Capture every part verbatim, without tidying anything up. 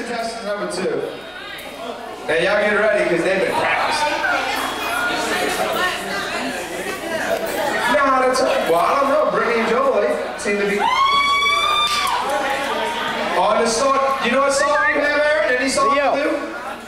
contestant number two. Now y'all get ready because they've been practicing. No, that's well, I don't know. Brittany and Jolie seem to be on the song. You know what song you have, Aaron? Any song you do?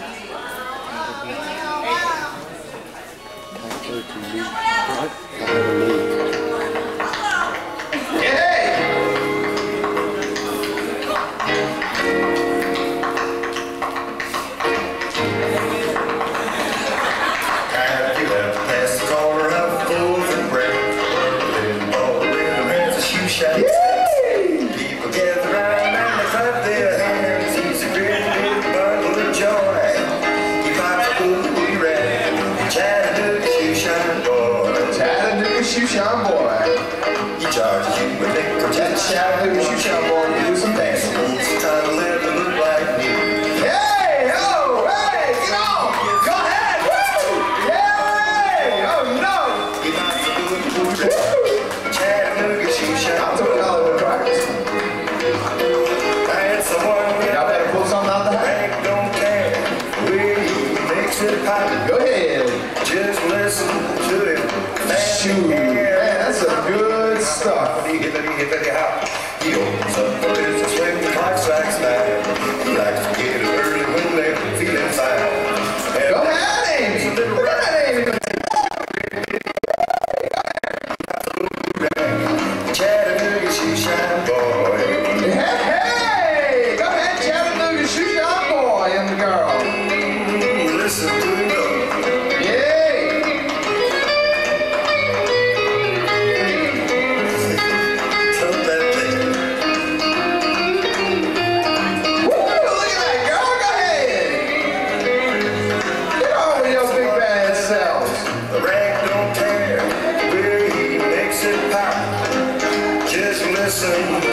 People gather around and they clap their hands. He's a great big bundle of joy. He pops a booty red, Chattanooga shoe shine boy. Chattanooga shoe shine boy. He charges you with nickel. Chattanooga shoe shine boy to do some dancing. He's trying to live to look like me. Hey, oh, hey, get on, go ahead, woo! Yay! Oh no! He pops a booty red, Chattanooga shoe shine. I'm doing Hollywood practice. Y'all better pull something out the hat. Don't care where he makes it pop. Go ahead. Just listen to him. Shoot, man, that's some good stuff. He opens up the business when the clock strikes nine. He likes to get it early when they're feeling fine. Go ahead, Amy. Go ahead, Amy. Chattanooga shoe shine boy. Hey, hey! Go ahead, Chattanooga shoe shine boy and the girl. Listen to him go. Yay! Tell that thing. Woo! Look at that girl. Go ahead. Get on with your big bad selves. The rag don't care where he makes it pop. Just listen.